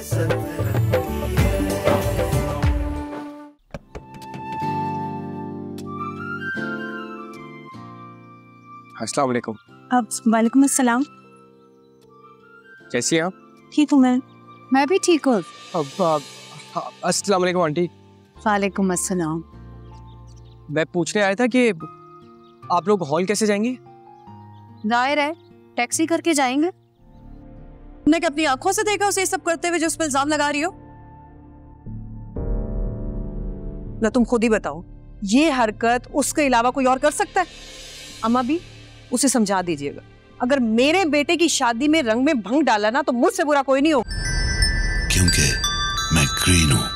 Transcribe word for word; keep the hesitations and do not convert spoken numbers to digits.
अस्सलाम वालेकुम। अब वालेकुम अस्सलाम। कैसी हैं आप? ठीक हूँ मैं। मैं भी ठीक हूँ। अस्सलाम वालेकुम आंटी। वालेकुम अस्सलाम। मैं पूछने आया था कि आप लोग हॉल कैसे जाएंगे? जाहिर है टैक्सी करके जाएंगे। तुमने क्या अपनी आंखों से देखा उसे ये सब करते हुए जो उस पर इल्जाम लगा रही हो? ना तुम खुद ही बताओ, ये हरकत उसके अलावा कोई और कर सकता है? अम्मा भी उसे समझा दीजिएगा, अगर मेरे बेटे की शादी में रंग में भंग डाला ना तो मुझसे बुरा कोई नहीं हो। क्योंकि मैं ग्रीन हूँ।